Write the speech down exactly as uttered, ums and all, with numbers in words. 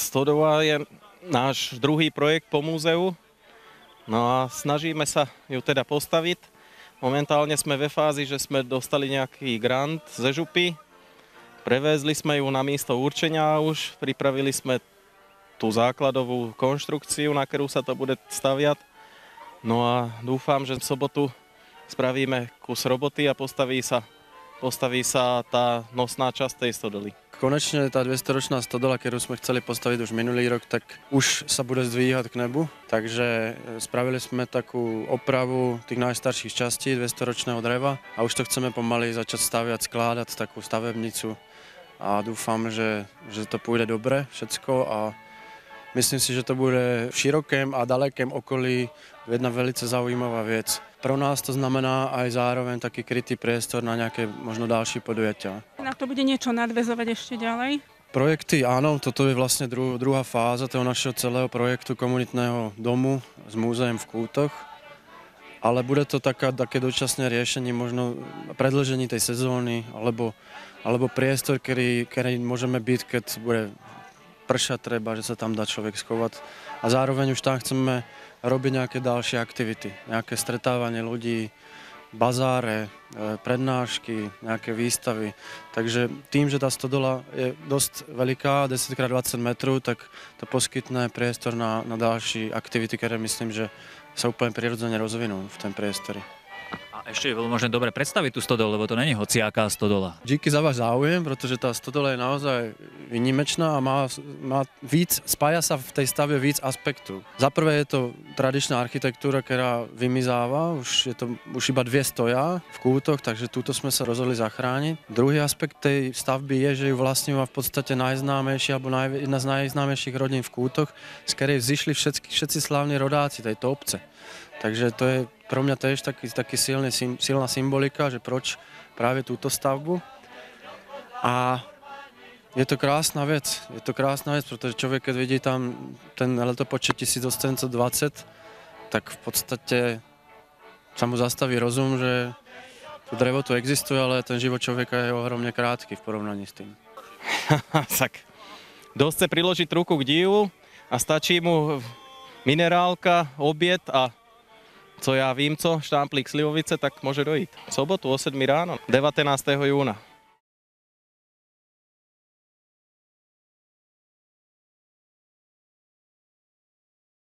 Stodola je náš druhý projekt po múzeu, no a snažíme sa ju teda postaviť. Momentálne sme ve fázi, že sme dostali nejaký grant ze župy, prevezli sme ju na miesto určenia už, pripravili sme tú základovú konštrukciu, na ktorú sa to bude staviať. No a dúfam, že v sobotu spravíme kus roboty a postaví sa, postaví sa tá nosná časť tej stodoly. Konečne tá dvestoročná stodola, ktorú sme chceli postaviť už minulý rok, tak už sa bude zdvíhať k nebu. Takže spravili sme takú opravu tých najstarších častí dvestoročného dreva a už to chceme pomaly začať staviať, skládať takú stavebnicu. A dúfam, že, že to pôjde dobre všetko a myslím si, že to bude v širokém a dalekém okolí jedna velice zaujímavá vec. Pro nás to znamená aj zároveň taký krytý priestor na nejaké možno ďalšie podujatia. Na to bude niečo nadväzovať ešte ďalej? Projekty, áno, toto je vlastne dru, druhá fáza toho našeho celého projektu komunitného domu s múzeum v Kútoch. Ale bude to taká, také dočasné riešenie, možno predĺžení tej sezóny, alebo, alebo priestor, ktorý, ktorý môžeme byť, keď bude pršať treba, že sa tam dá človek schovať. A zároveň už tam chceme robiť nejaké ďalšie aktivity, nejaké stretávanie ľudí, bazáre, prednášky, nejaké výstavy. Takže tým, že tá stodola je dosť veľká, desať krát dvadsať metrov, tak to poskytne priestor na, na ďalšie aktivity, ktoré myslím, že sa úplne prirodzene rozvinú v tom priestore. A ešte je veľmi možné dobre predstaviť tú stodolu, lebo to není hociaká stodola. Díky za váš záujem, pretože tá stodola je naozaj výnimečná a má, má víc, spája sa v tej stave víc aspektov. Za prvé je to tradičná architektúra, ktorá vymizáva, už je to už iba dve stoja v Kútoch, takže túto sme sa rozhodli zachrániť. Druhý aspekt tej stavby je, že ju vlastne má v podstate najznámejšia alebo naj, jedna z najznámejších rodín v Kútoch, z ktorej vzýšli všetky, všetci slávni rodáci tejto obce. Takže to je pro mňa tiež taký, taký silný, silná symbolika, že proč práve túto stavbu. A je to krásna vec, je to krásna vec, pretože človek, keď vidí tam ten letopočet tisíc osemsto dvadsať, tak v podstate sa mu zastaví rozum, že to drevo tu existuje, ale ten život človeka je ohromne krátky v porovnaní s tým. Tak, kto chce priložiť ruku k divu a stačí mu minerálka, obed a co ja vím co, štámplík slivovice, tak môže dojít. V sobotu o sedmej ráno, devätnásteho júna.